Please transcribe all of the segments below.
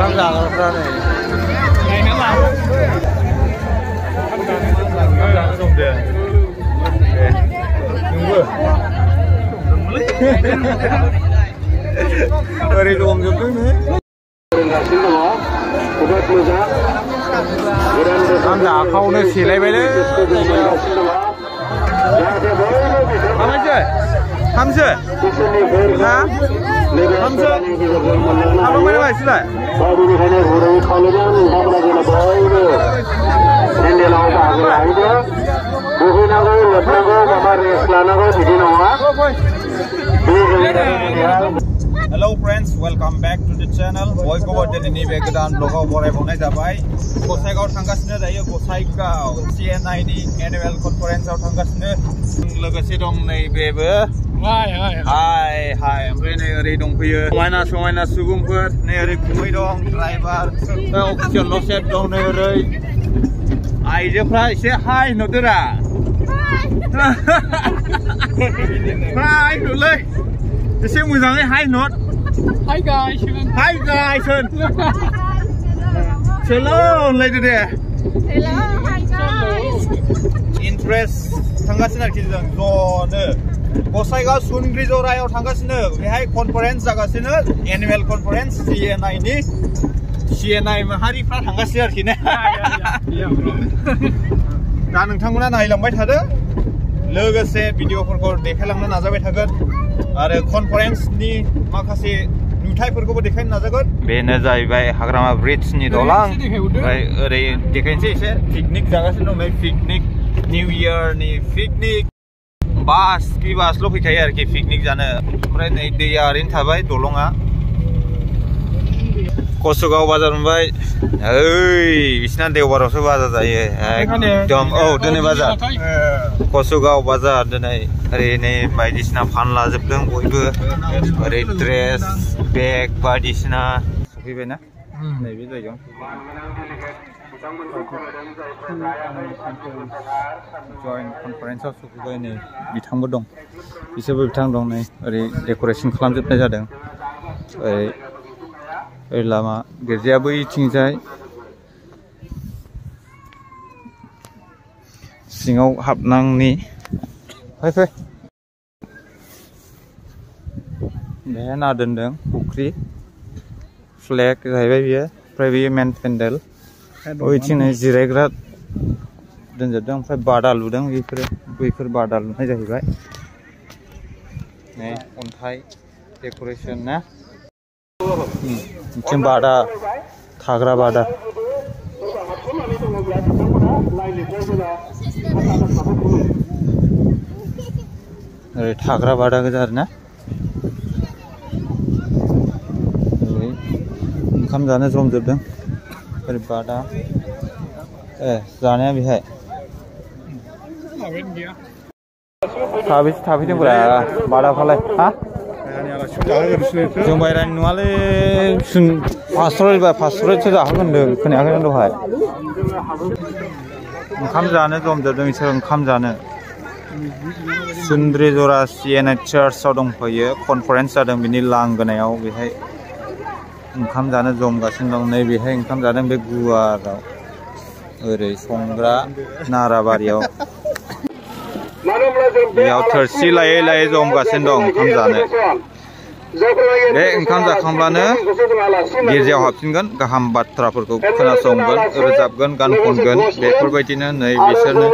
Onkam jagrafra नै नायना ला ओंखाम जानो संदो नोंबो ओरै दंजोबदों नै ओंखाम जाखावनो सेलायबायलै माबायसो थामसो ना थामसो थाबांबाय नामा एसेलाय Hello friends, welcome back to the channel. Bयखौबो दिनैनि बे गोदान ब्लगाव बरायबावनाय जाबाय। गसाइगाव थांगासिनो दायो गसाइगाव CNI नि एनुवेल कनफारेन्सआव थांगासिनो। लोगोसे दं नैबेबो हाय ओमफ्राय नै ओरै दंफैयो समायना सुबुंफोर नै ओरै गुमै दं ड्राइभार अफिसियेल लसेट दं नै ओरै आइजोफ्रा एसे हाय नुदोरा हाय नुलै एसे मोजाङै हाय नट हाय गाइस होन हेलौ होनलायदो दे हेलौ हाय गाइस इन्ट्रेस्ट थांगासिनो आरोखि जों ज'नो गसाइगाव सुनद्रिजरायाव थांगासिनो बेहाय कनफारेन्स जागासिनो एनुवेल कनफारेन्स CNI नि CNI माहारिफ्रा थांगासिनो आरोखि ना दा नोंथांमोना नायलांबाय थादो लोगोसे भिडिअफोरखौ देखायलांनो नाजाबाय थागोन आरो कनफारेन्सनि माखासे नुथायफोरखौबो देखायनो नाजागोन बेनो जाहैबाय हाग्रामा ब्रिजनि दलां ओमफ्राय ओरै देखायनोसै एसे पिकनिक जागासिनो दं नै पिकनिक निउ इयारनि पिकनिक बासल' फैखायो आरोखि पिकनिक जानो ओमफ्राय नै दैया ओरैनो थाबाय दलंआ कसुगाव बाजार मोनबाय ओइ बिसिना देवबारावसो बाजार जायो एकदम औ दिनै बाजार कसुगाव बाजार दिनै ओरै नै बायदिसिना फानलाजोबदों बयबो ओरै ड्रेस बेग बायदिसिना सफैबायना नैबे जायगायाव जयेन्ट कनफारेन्सआव सफैबाय नै बिथांबो दं बिसोरबो बिथां दं नै ओरै डेक'रेसन खालामजोबनाय जादों ओरै लामा गिर्जाया बैथिंजाय सिङाव हाबनांनि फै बेहाय ना दोनदों फुख्रि फ्लेग जाहैबाय बियो ओमफ्राय बेयो मेन पेन्डेल बैथिं नै जिरायग्रा दोनजोबदों ओमफ्राय बादा लुदों बैफोर बादा लुनाय जाहैबाय नै अन्थाइ डेक'रेसन ना बिथिं बादा थाग्रा बादा ओरै थाग्रा बादा गोजा आरोना ओंखाम जानो जमजोबदों ओरै बादा जानाया बेहाय साबेसे थाफैदोंब्रा बादाफ्रालाय हा जों बायरानि नङालै पास्टरेटसो जाहोगोन होनदों खोनायाखै नों दहाय ओंखाम जानो जमजोबदों बिसोर ओंखाम जानो सुन्द्रिजरा CNI चार्चआव दंफैयो कनफारेन्स जादों बिनि लांगोनायाव बेहाय ओंखाम जानो जमगासिनो दं नै बेहाय ओंखाम जादों बे गुवाराव ओरै संग्रा नाराबारियाव बेयाव थोरसि लायै जमगासिनो दं ओंखाम जानो बे ओंखाम जाखांब्लानो गिर्जायाव हाबफिनगोन गाहाम बाथ्राफोरखौ खोनासंगोन रोजाबगोन गान खनगोन बेफोरबायदिनो नै बिसोरनो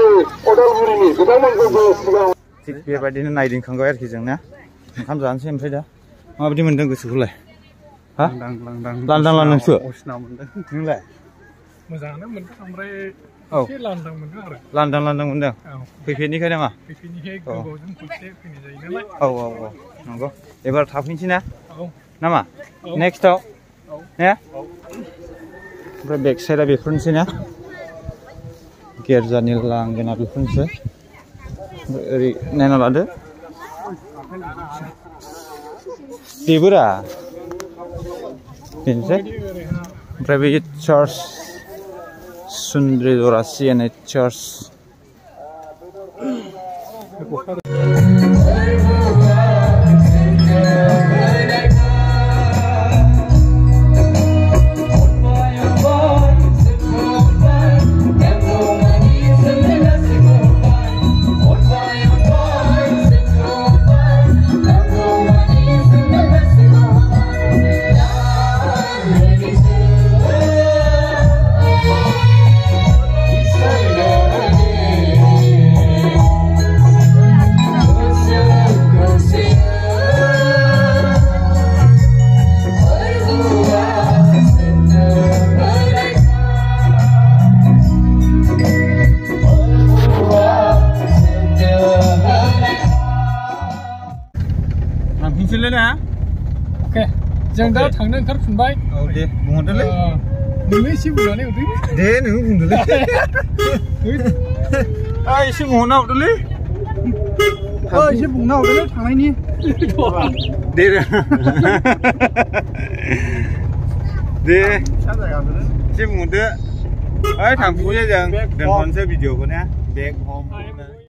थिग बेबायदिनो नायदिंखांबाय आरोखि जोंना ओंखाम जानोसै ओमफ्राय दा माबायदि मोनदों गोसोखौलाय हा लांदांसो नोंलाय मोजाङानो मोनदों ओमफ्राय एसे लांदां मोनदों आरो लांदां मोनदों फैफेरनिखाय नामा फैफेरनिखाय गोबावजों खनसे फैनाय जायो नालाय औ नंगौ एबार थाफैनोसै ना नामा नेक्स्टआव ने ओमफ्राय बेक साइडआ बेफोरनोसै ना गिर्जानि लांगोना बेफोरनोसै ओरै नायना लादो बेबोरा बेनोसै ओमफ्राय बे चार्च Sundrijhora CNI Church ना oke जों दा थांनो ओंखारफिनबाय औ दे बुंहरदोलै नोंनो एसे बुंनानै हरदो दे नों बुंदोलै एसे बुंहरना हरदोलै एसे बुंना हरदोलै थांनायनि दे दे एसे बुंहरदो ओइ थांफिनसै जों दोनथ'नोसै भिडिअखौ ना बेक हम